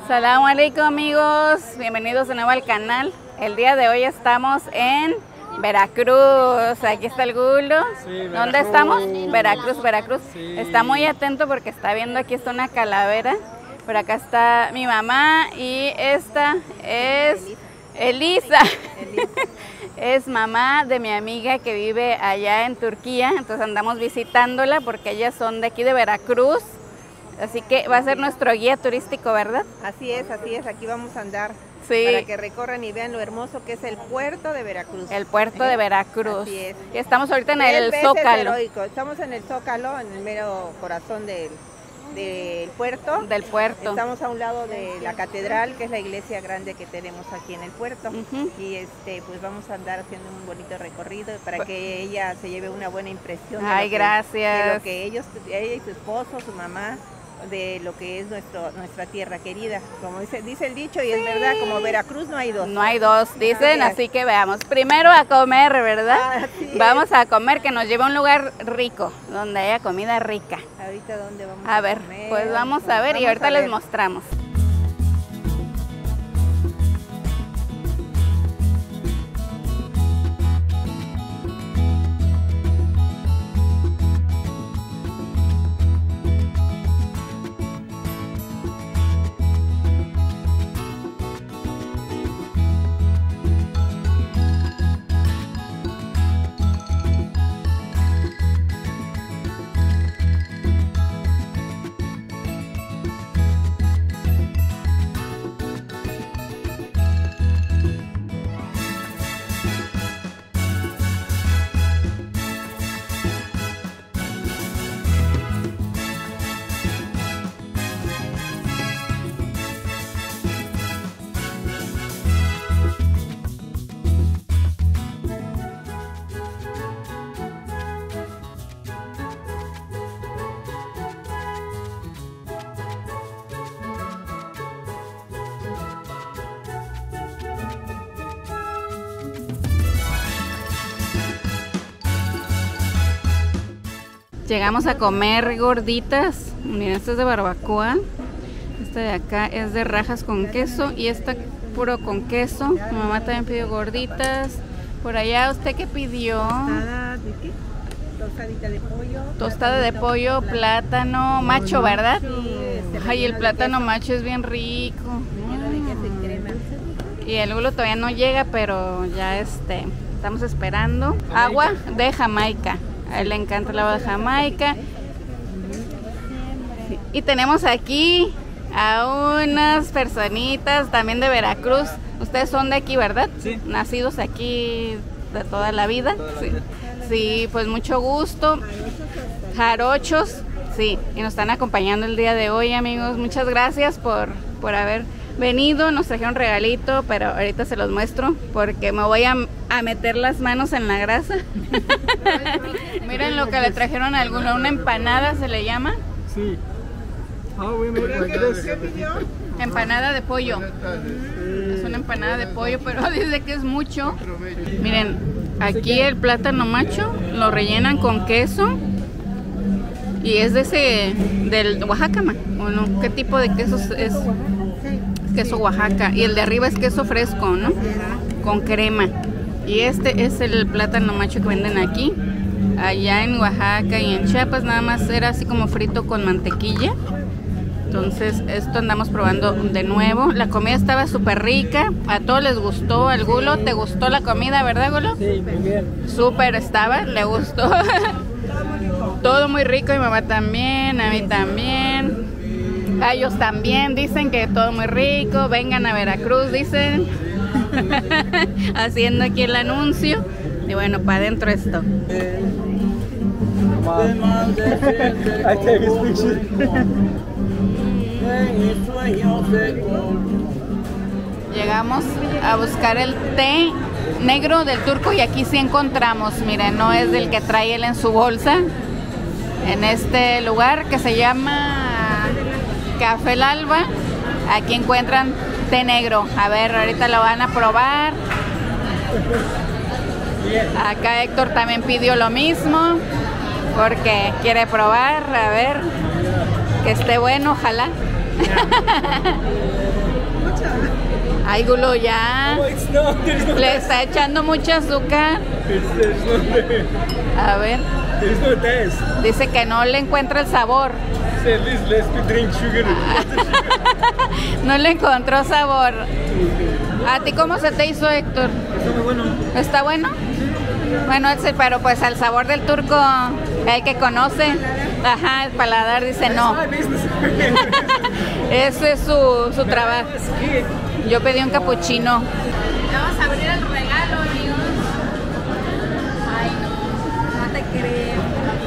Salamu alaikum amigos, bienvenidos de nuevo al canal. El día de hoy estamos en Veracruz, aquí está el Gulo. Sí, ¿Dónde estamos? Veracruz. Veracruz. Sí. Está muy atento porque está viendo, aquí está una calavera. Por acá está mi mamá y esta es Elisa. Es mamá de mi amiga que vive allá en Turquía, entonces andamos visitándola porque ellas son de aquí de Veracruz. Así que va a ser nuestro guía turístico, ¿verdad? Así es, aquí vamos a andar. Sí. Para que recorran y vean lo hermoso que es el puerto de Veracruz. El puerto de Veracruz. Así es. Y estamos ahorita en el 3 veces Zócalo. heroico. Estamos en el Zócalo, en el mero corazón del puerto. Del puerto. Estamos a un lado de la catedral, que es la iglesia grande que tenemos aquí en el puerto. Y pues vamos a andar haciendo un bonito recorrido para que ella se lleve una buena impresión. Ay, gracias. De lo que ella y su esposo, su mamá, de lo que es nuestra tierra querida, como dice el dicho, y sí. Es verdad, como Veracruz no hay dos. No hay dos, dicen, así que veamos. Primero a comer, ¿verdad? Vamos a comer, que nos lleve a un lugar rico, donde haya comida rica. Ahorita dónde vamos a ver, comer, pues vamos a ver y ahorita les mostramos. Llegamos a comer gorditas. Miren, esta es de barbacoa. Esta de acá es de rajas con queso y esta puro con queso. Mi mamá también pidió gorditas. Por allá, ¿usted qué pidió? ¿Tostada de qué? Tostadita de pollo. Tostada de pollo, plátano macho, ¿verdad? Ay, el plátano macho es bien rico. Y el Gulo todavía no llega, pero ya estamos esperando. Agua de Jamaica. A él le encanta el agua de Jamaica. Y tenemos aquí a unas personitas también de Veracruz. Ustedes son de aquí, ¿verdad? Sí. Nacidos aquí de toda la vida. Sí, pues mucho gusto. Jarochos. Sí, y nos están acompañando el día de hoy, amigos. Muchas gracias por haber venido. Nos trajeron regalito, pero ahorita se los muestro porque me voy a meter las manos en la grasa. Miren lo que le trajeron a alguno, una empanada se le llama. Sí. Empanada de pollo. Es una empanada de pollo, pero dice que es mucho. Miren, aquí el plátano macho lo rellenan con queso. Y es del Oaxaca, ¿o no? ¿Qué tipo de queso es? Queso Oaxaca. Y el de arriba es queso fresco, ¿no? Con crema. Y este es el plátano macho que venden aquí. Allá en Oaxaca y en Chiapas nada más era así como frito con mantequilla. Entonces esto andamos probando de nuevo. La comida estaba súper rica. A todos les gustó. Al Gulo, ¿te gustó la comida, verdad, Gulo? Sí, muy bien. Súper estaba, le gustó. Todo muy rico, mi mamá también, a mí también. A ellos también dicen que todo muy rico. Vengan a Veracruz, dicen. Haciendo aquí el anuncio. Y bueno, para adentro esto. I take his picture. Llegamos a buscar el té negro del turco y aquí sí encontramos. Miren, no es del que trae él en su bolsa. En este lugar que se llama Café El Alba, aquí encuentran té negro. A ver, ahorita lo van a probar. Acá Héctor también pidió lo mismo porque quiere probar, a ver, que esté bueno, ojalá. Ay, Gulo, ya. No, it's not. There's no Le taste. está echando mucho azúcar. There's no taste. A ver, There's no taste. dice que no le encuentra el sabor. Say, please, let's drink sugar. No le encontró sabor. ¿A ti cómo se te hizo, Héctor? Está muy bueno. ¿Está bueno? Bueno, pero pues al sabor del turco, el que conoce, ajá, el paladar dice no. My business. Ese es su trabajo. Yo pedí un capuchino. Vamos a abrir el regalo, amigos. Ay, no te creo.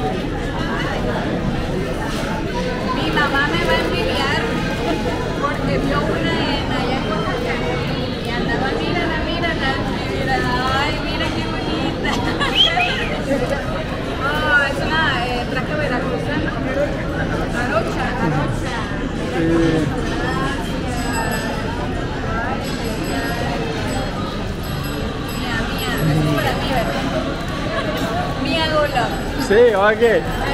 Mi mamá me va a envidiar porque vio una allá en Oaxaca y andaba, mírala. Ay, mira qué bonita. Oh, es una traje veracruzano. Jarocha. Mía Gulo. Sí, ok.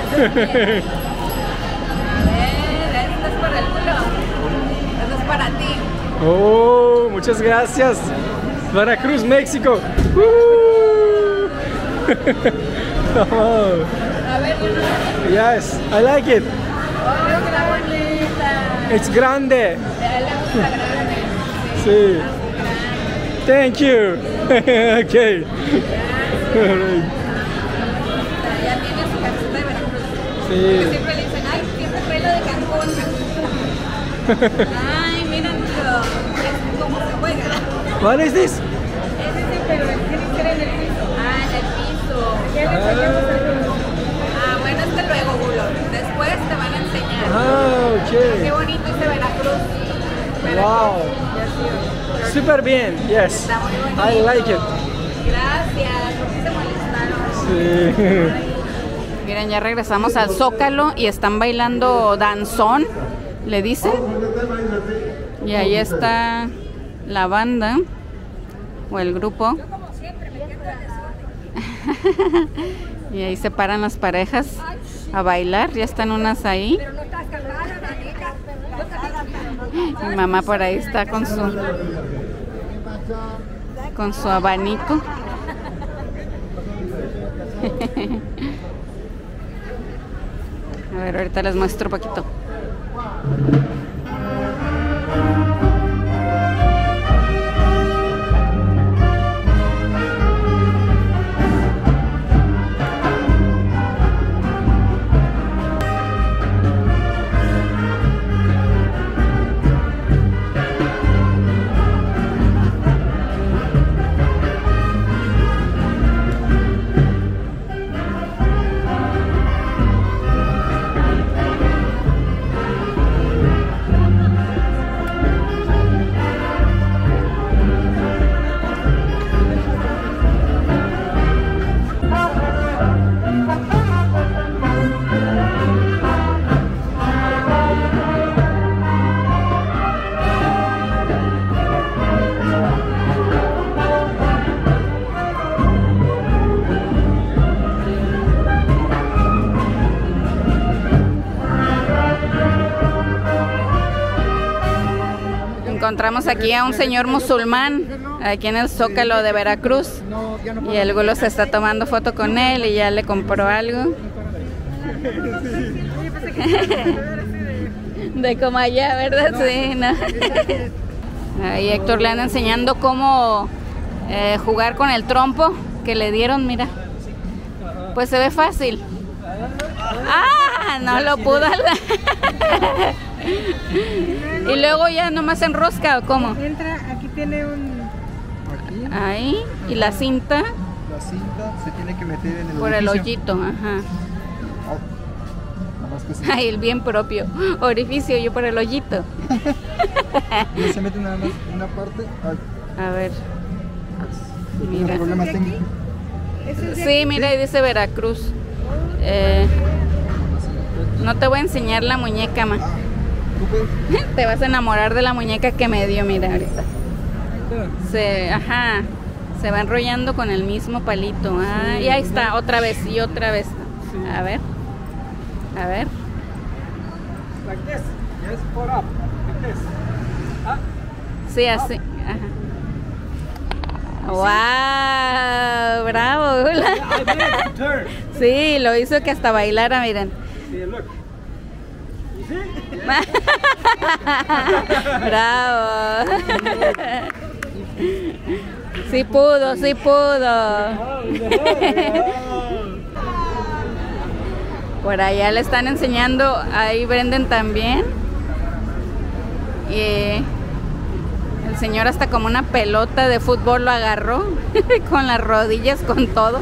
Esto es para el Gulo. Esto es para ti. Oh, muchas gracias. Veracruz, México. Oh, A ver, yes, I like it. oh, está bonita. It's grande. A él le gusta grande. Sí. Thank you. Okay. Alright. Ya tiene su camiseta de Veracruz. Sí. Que siempre le dicen, ay, siempre trae la de Cancún. Ay, mírenlo. Es como se juega. What is this? Ese sí, pero tiene que ser en el piso. Ah, en el piso. Ya le enseñamos algo. Ah, bueno, es que luego, Gulo. Después te van a enseñar. Ah, Qué okay. bonito ese Veracruz. Wow. Ya sí. Super bien. Yes. Está muy bonito. I like it. Gracias. ¿Por qué se molestaron? Sí. Miren, ya regresamos al Zócalo y están bailando danzón, le dicen. Y ahí está la banda o el grupo. Y ahí se paran las parejas a bailar. Ya están unas ahí. Mi mamá por ahí está con su abanico. A ver, ahorita les muestro un poquito. Encontramos aquí a un señor musulmán, aquí en el Zócalo de Veracruz. Y el Gulo se está tomando foto con él y ya le compró algo. De como allá, ¿verdad? Sí, ¿no? Ahí Héctor le anda enseñando cómo jugar con el trompo que le dieron, mira. Pues se ve fácil. ¡Ah! No lo pudo. Y luego ya nomás enrosca, ¿o cómo? Entra, aquí tiene un... Aquí, Ahí, y la cinta la cinta se tiene que meter en el por el orificio. hoyito, ajá. Nada más que sí. Ay, el bien propio. Orificio, yo por el hoyito. No se mete nada más en una parte. Ay, A ver. tiene Mira. problemas técnicos. Sí, mira, ahí dice Veracruz. No te voy a enseñar la muñeca, ma. ¿Tú puedes? Te vas a enamorar de la muñeca que me dio, mira, ahorita. Ajá, se va enrollando con el mismo palito. Ah, y ahí está, otra vez y otra vez. A ver. A ver. Like this. Yes, foot up. Like this. Sí, así. Ajá. ¡Wow! ¡Bravo, Gula! Sí, lo hizo que hasta bailara, miren. ¡Bravo! Sí pudo, sí pudo. Por allá le están enseñando, ahí Brendan también. Y el señor hasta como una pelota de fútbol lo agarró, con las rodillas, con todo.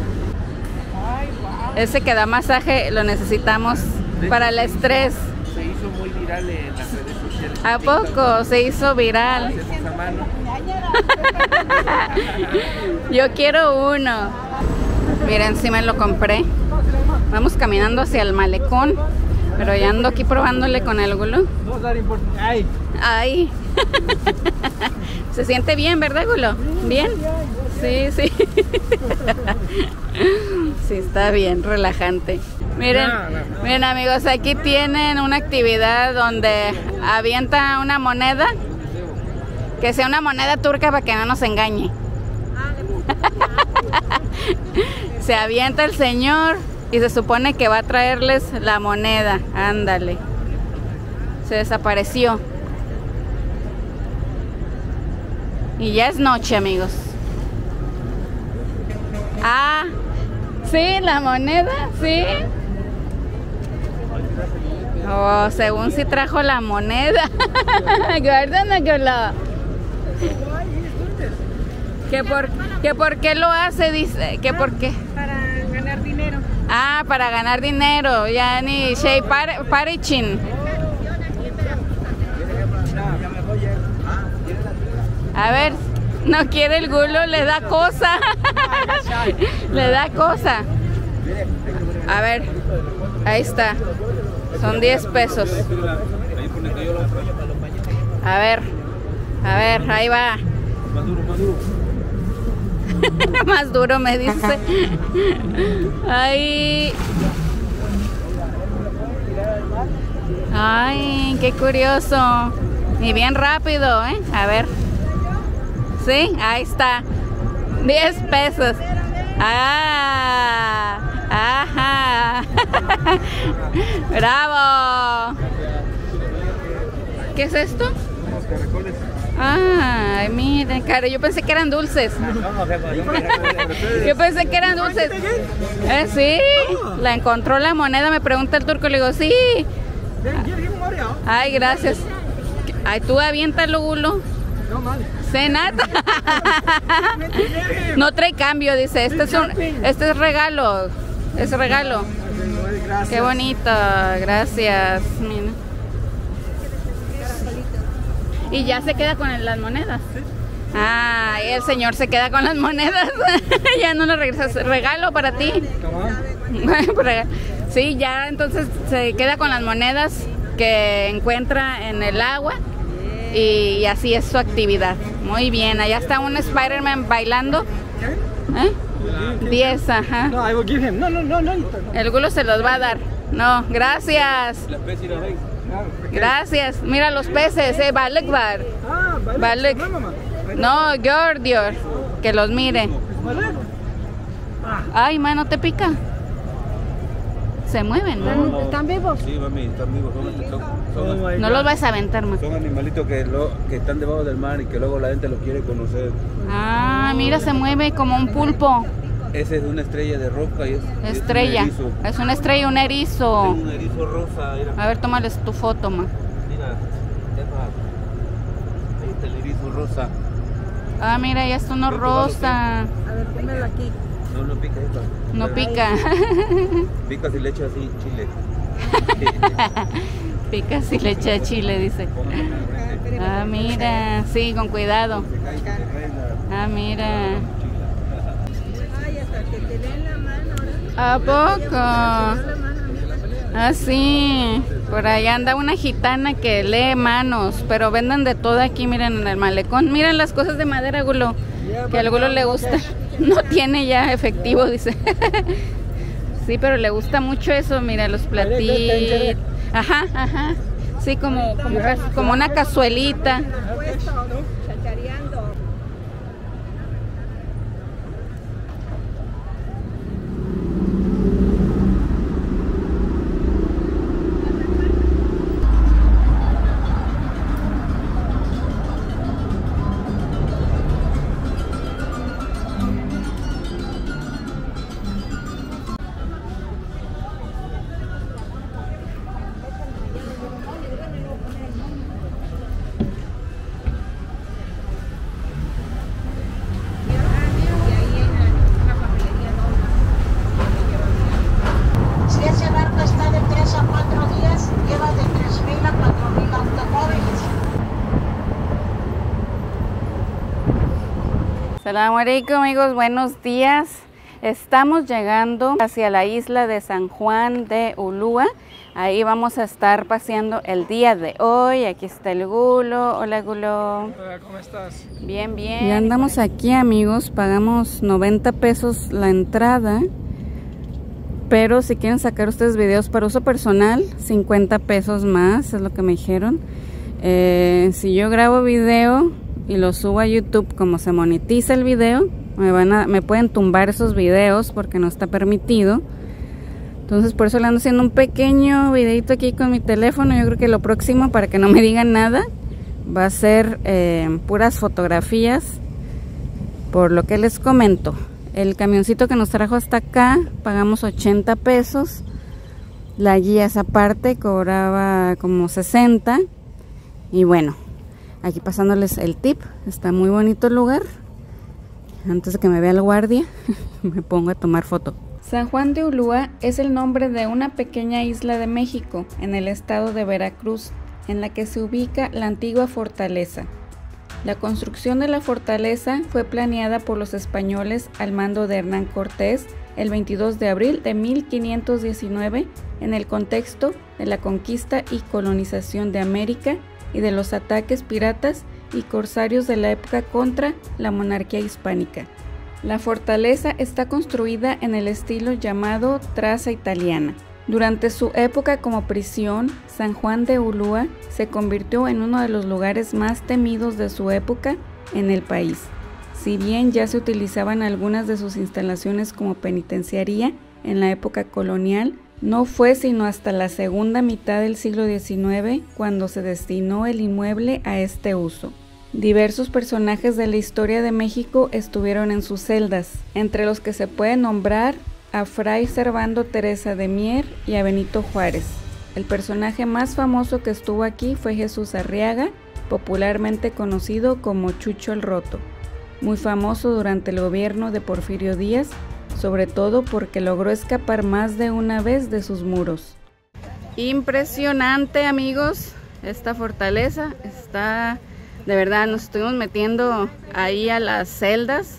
Ese que da masaje lo necesitamos para el estrés. Se hizo muy viral en las redes sociales. ¿A poco? Se hizo viral. Hacemos a mano. Yo quiero uno. Miren, sí me lo compré. Vamos caminando hacia el malecón, pero ya ando aquí probándole con el Gulo. Ay. Se siente bien, ¿verdad, Gulo? ¿Bien? Sí, sí. Sí, está bien, relajante. Miren, miren amigos, aquí tienen una actividad donde avienta una moneda, que sea una moneda turca para que no nos engañe. Se avienta el señor y se supone que va a traerles la moneda. Ándale. Se desapareció. Y ya es noche, amigos. Ah, sí, la moneda, sí. Oh, según si trajo la moneda. Guárdenla. Que por qué lo hace, dice, que por qué. Para ganar dinero. Ah, para ganar dinero. Ya ni Shea Parichin. A ver, no quiere el Gulo, le da cosa. Le da cosa. A ver, ahí está. Son 10 pesos. A ver, ahí va. Más duro me dice. Ay, qué curioso. Y bien rápido, ¿eh? A ver. Sí, ahí está. 10 pesos. Ah, ajá. Bravo. ¿Qué es esto? Los caracoles. Ay, miren, cara, yo pensé que eran dulces. Yo pensé que eran dulces. Sí, la encontró la moneda, me pregunta el turco, le digo, sí. Ay, gracias. Ay, tú aviéntalo, Gulo. Cenata. No trae cambio, dice. Este es regalo. Es regalo. Qué bonito, gracias. Mira. Y ya se queda con las monedas. Ah, y el señor se queda con las monedas. Ya no lo regresas. Regalo para ti. Sí, ya entonces se queda con las monedas que encuentra en el agua. Y así es su actividad. Muy bien, allá está un Spider-Man bailando. 10, ajá. No, I will give him. No. El Gulo se los va a dar. No, gracias. Gracias. Mira los peces, Balek bar. Balek. No, Gordior. Que los mire. Ay, mano, ¿te pica? Se mueven, ¿no? ¿Están vivos? Sí, mami, están vivos. No los vas a aventar más. Son animalitos que están debajo del mar y que luego la gente los quiere conocer. Ah, mira, se mueve como un pulpo. Ese es una estrella de roca y Estrella. Es una estrella, un erizo. Un erizo rosa. Mira. A ver, tómales tu foto, ma. Mira, ahí está el erizo rosa. Ah, mira, ya está uno rosa. A ver, pónmelo aquí. No pica esto. No pica. Pica si le echas así chile. Pica si le echa chile, dice. Ah, mira. Sí, con cuidado. Ah, mira. Ay, hasta que te leen la mano. ¿A poco? Ah, sí. Por allá anda una gitana que lee manos, pero venden de todo aquí, miren, en el malecón. Miren las cosas de madera, Gulo, que al Gulo le gusta. No tiene ya efectivo, dice. Sí, pero le gusta mucho eso, mira, los platillos. Ajá. Sí, como una cazuelita. Chachareando. Si ese barco está de 3 a 4 días, lleva de 3.000 a 4.000 automóviles. Salam alaikum, amigos, buenos días. Estamos llegando hacia la isla de San Juan de Ulúa. Ahí vamos a estar paseando el día de hoy. Aquí está el Gulo. Hola, Gulo. Hola, ¿cómo estás? Bien, bien. Ya andamos aquí, amigos. Pagamos 90 pesos la entrada. Pero si quieren sacar ustedes videos para uso personal, 50 pesos más, es lo que me dijeron. Si yo grabo video y lo subo a YouTube, como se monetiza el video, me pueden tumbar esos videos porque no está permitido. Entonces por eso le ando haciendo un pequeño videito aquí con mi teléfono. Yo creo que lo próximo, para que no me digan nada, va a ser puras fotografías. Por lo que les comento, el camioncito que nos trajo hasta acá, pagamos 80 pesos. La guía esa parte cobraba como 60. Y bueno, aquí pasándoles el tip. Está muy bonito el lugar. Antes de que me vea el guardia, me pongo a tomar foto. San Juan de Ulúa es el nombre de una pequeña isla de México, en el estado de Veracruz, en la que se ubica la antigua fortaleza. La construcción de la fortaleza fue planeada por los españoles al mando de Hernán Cortés el 22 de abril de 1519 en el contexto de la conquista y colonización de América y de los ataques piratas y corsarios de la época contra la monarquía hispánica. La fortaleza está construida en el estilo llamado traza italiana. Durante su época como prisión, San Juan de Ulúa se convirtió en uno de los lugares más temidos de su época en el país. Si bien ya se utilizaban algunas de sus instalaciones como penitenciaría en la época colonial, no fue sino hasta la segunda mitad del siglo XIX cuando se destinó el inmueble a este uso. Diversos personajes de la historia de México estuvieron en sus celdas, entre los que se puede nombrar a Fray Servando Teresa de Mier y a Benito Juárez. El personaje más famoso que estuvo aquí fue Jesús Arriaga, popularmente conocido como Chucho el Roto, muy famoso durante el gobierno de Porfirio Díaz, sobre todo porque logró escapar más de una vez de sus muros. Impresionante, amigos, esta fortaleza está... De verdad, nos estuvimos metiendo ahí a las celdas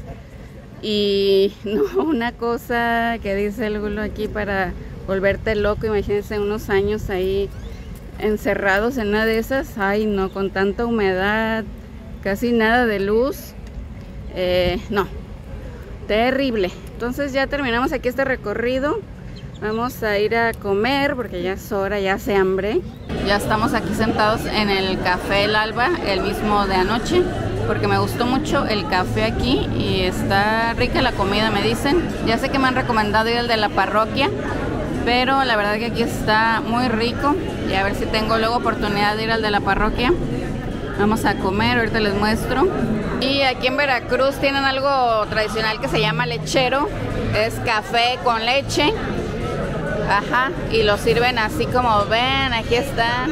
y no, una cosa que dice el Gulo aquí para volverte loco. Imagínense unos años ahí encerrados en una de esas. Ay, no, con tanta humedad, casi nada de luz. No, terrible. Entonces ya terminamos aquí este recorrido. Vamos a ir a comer porque ya es hora, ya hace hambre. Ya estamos aquí sentados en el Café El Alba, el mismo de anoche, porque me gustó mucho el café aquí y está rica la comida, me dicen. Ya sé que me han recomendado ir al de la parroquia, pero la verdad que aquí está muy rico. Y a ver si tengo luego oportunidad de ir al de la parroquia. Vamos a comer, ahorita les muestro. Y aquí en Veracruz tienen algo tradicional que se llama lechero. Es café con leche. Ajá, y lo sirven así como ven, aquí está.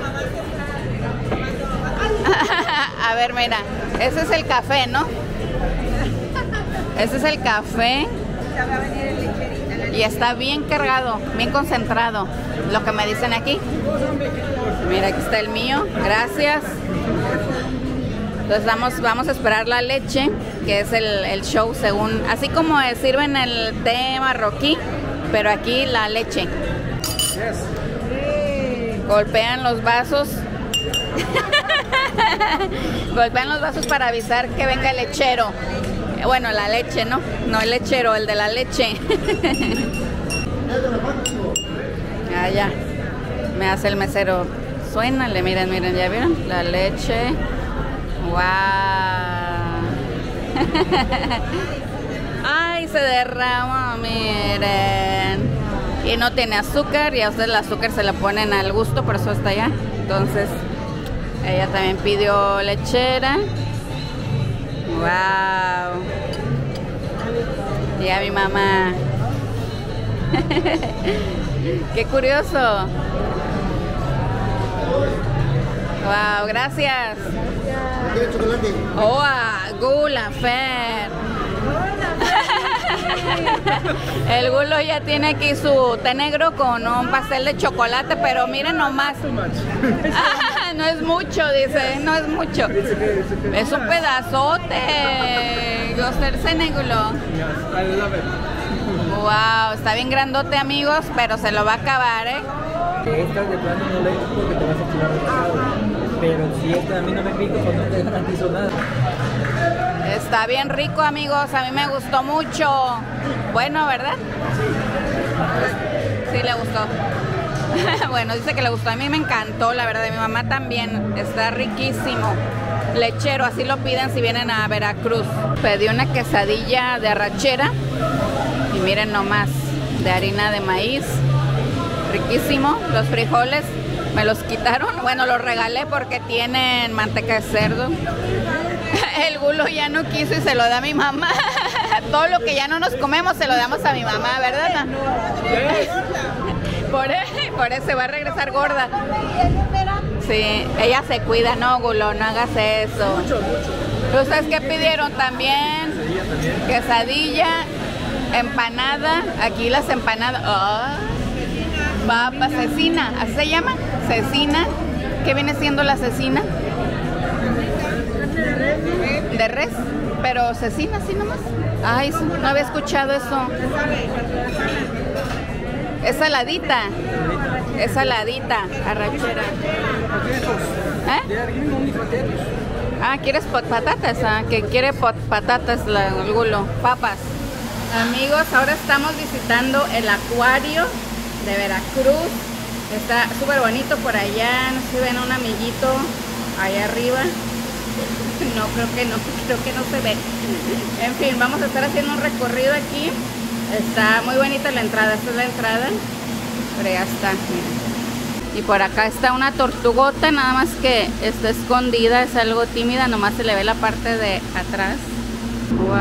A ver, mira, ese es el café, ¿no? Ese es el café. Y está bien cargado, bien concentrado, lo que me dicen aquí. Mira, aquí está el mío, gracias. Entonces vamos a esperar la leche, que es el show según, así como sirven el té marroquí, pero aquí la leche. Golpean los vasos. Golpean los vasos para avisar que venga el lechero. Bueno, la leche, ¿no? No el lechero, el de la leche. Ah, ya. Me hace el mesero suénale, miren, miren, ¿ya vieron? La leche. ¡Wow! ¡Ay, se derrama! Miren. Y no tiene azúcar, y a ustedes el azúcar se la ponen al gusto, por eso está allá. Entonces, ella también pidió lechera. ¡Wow! Y a mi mamá. ¡Qué curioso! ¡Wow! Gracias. ¡Oh! Gula, Fer. El Gulo ya tiene aquí su té negro con un pastel de chocolate, pero miren nomás. No es mucho, dice, no es mucho. Es un pedazote. Gulo. Wow, está bien grandote, amigos, pero se lo va a acabar, ¿eh? Estas de plano no le porque te vas a tirar de pescado. Pero si esta a mí no me pico, pues no te garantizo nada. Está bien rico, amigos, a mí me gustó mucho. Bueno, ¿verdad? Sí, le gustó. Bueno, dice que le gustó, a mí me encantó, la verdad, a mi mamá también. Está riquísimo. Lechero, así lo piden si vienen a Veracruz. Pedí una quesadilla de arrachera. Y miren nomás, de harina de maíz. Riquísimo. Los frijoles me los quitaron. Bueno, los regalé porque tienen manteca de cerdo. El Gulo ya no quiso y se lo da a mi mamá. Todo lo que ya no nos comemos se lo damos a mi mamá, ¿verdad? Por eso se va a regresar gorda. Sí, ella se cuida, no, Gulo, no hagas eso. ¿Ustedes qué pidieron también? Quesadilla, empanada. Aquí las empanadas. Oh, papa, cecina, ¿así se llama? Cecina. ¿Qué viene siendo la cecina? ¿De res? Pero cecina, así nomás. Ay, no había escuchado eso. Es saladita. Es saladita, arrachera. ¿Eh? Ah, ¿quieres patatas? Ah, que quiere patatas el Gulo. Papas. Amigos, ahora estamos visitando el acuario de Veracruz. Está súper bonito por allá. No sé si ven un amiguito allá arriba. No, creo que no se ve. En fin, vamos a estar haciendo un recorrido aquí. Está muy bonita la entrada, esta es la entrada. Pero ya está, miren. Y por acá está una tortugota, nada más que está escondida, es algo tímida, nomás se le ve la parte de atrás. Wow.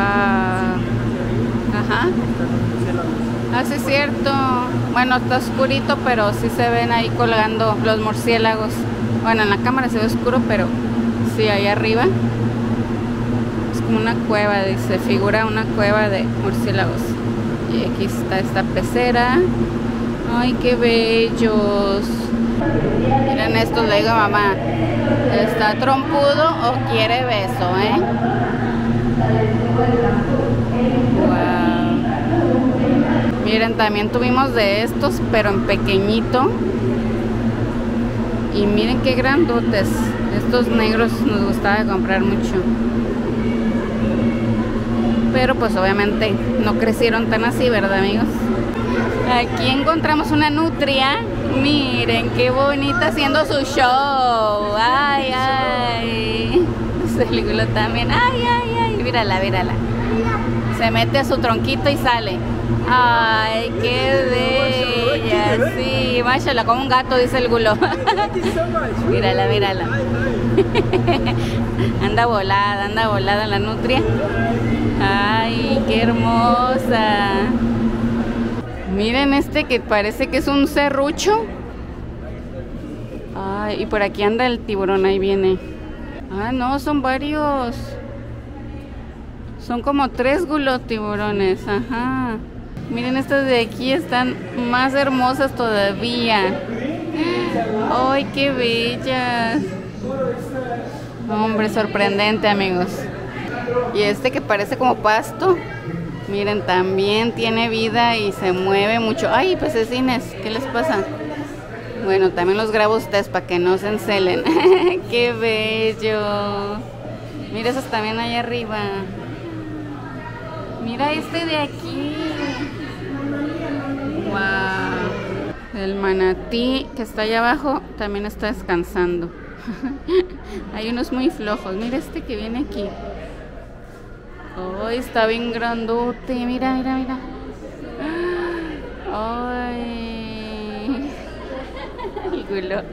Ajá. Ah, sí es cierto. Bueno, está oscurito, pero sí se ven ahí colgando los murciélagos. Bueno, en la cámara se ve oscuro, pero sí, ahí arriba. Es como una cueva, dice, figura una cueva de murciélagos. Y aquí está esta pecera. Ay, qué bellos. Miren esto, le digo a mamá, ¿está trompudo o quiere beso, eh? Wow. Miren, también tuvimos de estos, pero en pequeñito. Y miren qué grandotes. Estos negros nos gustaba comprar mucho. Pero pues obviamente no crecieron tan así, ¿verdad, amigos? Aquí encontramos una nutria. Miren qué bonita haciendo su show. Ay, ay. El Gulo también. Ay, ay, ay. Mírala, mírala. Se mete a su tronquito y sale. Ay, qué bella. Sí, máchala, como un gato, dice el Gulo. Mírala, mírala. Anda volada la nutria. Ay, qué hermosa. Miren este que parece que es un serrucho. Ay, y por aquí anda el tiburón, ahí viene. Ah, no, son varios. Son como 3 tiburones, ajá. Miren, estas de aquí están más hermosas todavía. Ay, qué bellas. Hombre, sorprendente, amigos. Y este que parece como pasto. Miren, también tiene vida y se mueve mucho. Ay, pececines, ¿qué les pasa? Bueno, también los grabo a ustedes para que no se encelen. ¡Qué bello! Mira esos también ahí arriba. Mira este de aquí. ¡Wow! El manatí que está allá abajo también está descansando. Hay unos muy flojos. Mira este que viene aquí. Ay, está bien grandote. Mira, mira, mira. Ay. El culo.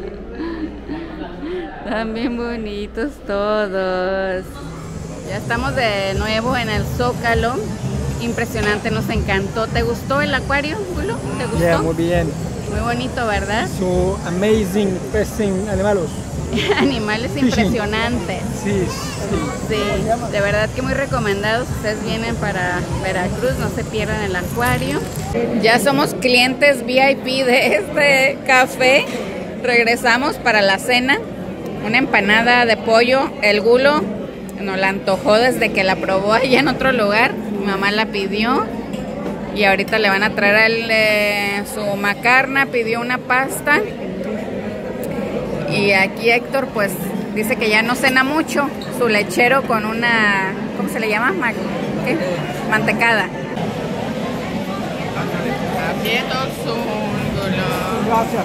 Están bien bonitos todos. Ya estamos de nuevo en el Zócalo. Impresionante, nos encantó. ¿Te gustó el acuario, Gulo? ¿Te gustó? Yeah, muy bien. Muy bonito, ¿verdad? So amazing fishing animales. Animales impresionantes. Sí, Sí, de verdad que muy recomendados. Ustedes vienen para Veracruz, no se pierdan el acuario. Ya somos clientes VIP de este café. Regresamos para la cena. Una empanada de pollo. El Gulo nos la antojó desde que la probó allá en otro lugar. Mi mamá la pidió. Y ahorita le van a traer su macarna. Pidió una pasta. Y aquí Héctor pues dice que ya no cena mucho. Su lechero con una, ¿cómo se le llama? ¿Qué? Mantecada. Aprieto su Gulo. Gracias.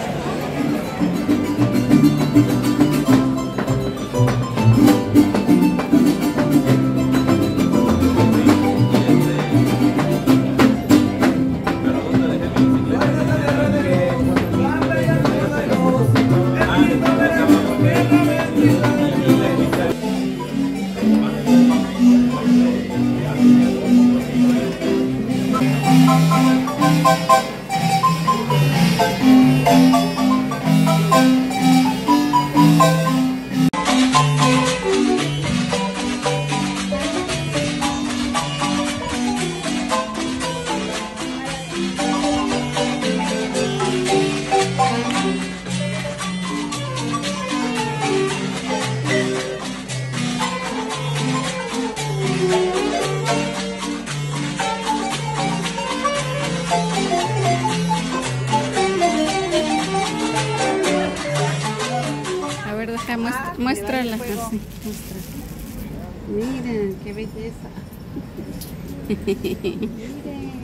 Muéstrala así, muestra. Miren, qué belleza. Miren.